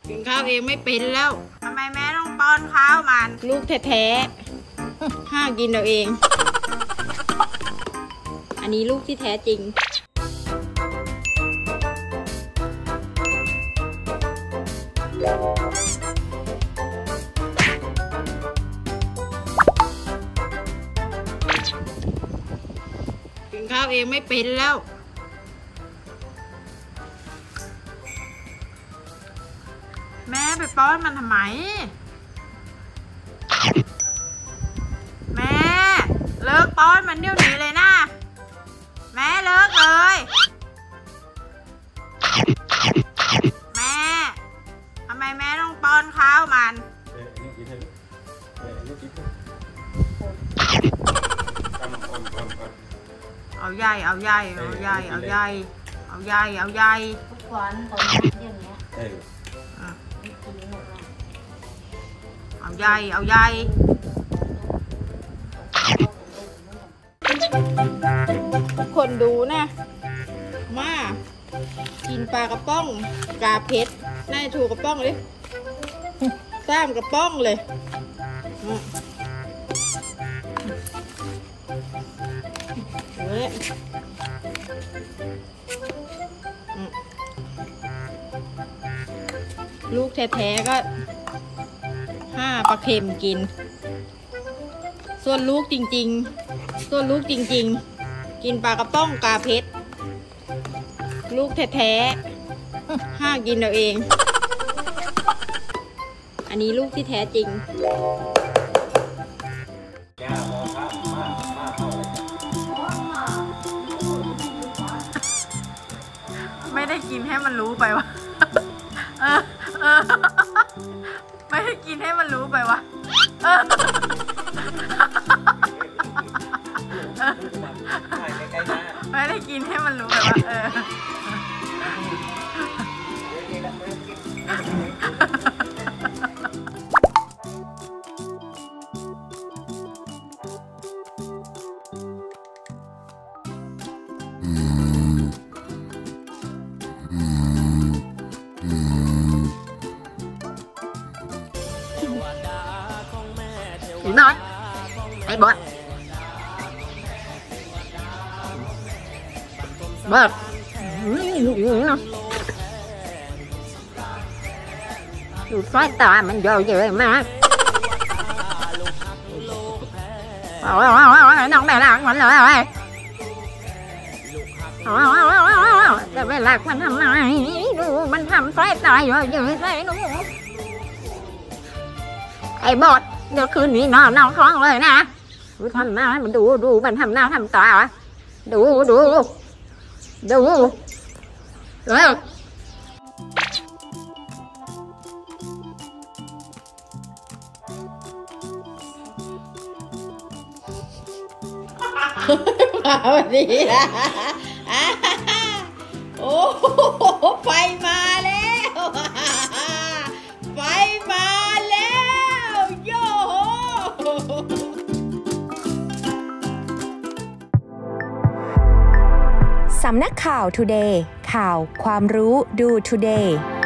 กินข้าวเองไม่เป็นแล้วทำไมแม่ต้องป้อนข้าวมันลูกแท้ๆห้ากินเอาเองอันนี้ลูกที่แท้จริงกินข้าวเองไม่เป็นแล้วแม่ไปป้อนมันทำไมแม่เลิกป้อนมันเดี๋ยวนี้เลยนะแม่เลิกเลยแม่ทำไมแม่ต้องป้อนข้าวมันเอาใหญ่เอาใหญ่เอาใหญ่เอาใหญ่เอาใหญ่เอาใหญ่ทุกวันตอนอย่างเงี้ยเอาใหญ่เอาใหญ่ทุกคนดูนะมากินปลากระป๋องกาเพชรน่าจะถูกกระป๋องเลยสามกระป๋องเลยลูกแท้ๆก็5 ปลาเค็มกินส่วนลูกจริงๆกินปลากระป๋องกาเพชรลูกแท้ๆ5กินเอาเองอันนี้ลูกที่แท้จริงไม่ได้กินให้มันรู้ไปวะไม่ได้กินให้มันรู้ไปวะไม่ได้กินให้มันรู้ไปว่านอนไอ้บอสดูสายตามันเยอะมากน้องแม่รักมันเลยแต่เวลามันทำไมดูมันทำสายตาเยอะใส่ดูไอ้บอสเดี๋ยวคืนนี้นอนท้องเลยนะทำหน้าให้มันดูมันทำหน้าทำตาดูเร็ววันนี้นะโอ้ไฟมาแล้วไฟมาแล้วโยสำนักข่าว Today ข่าวความรู้ดู Today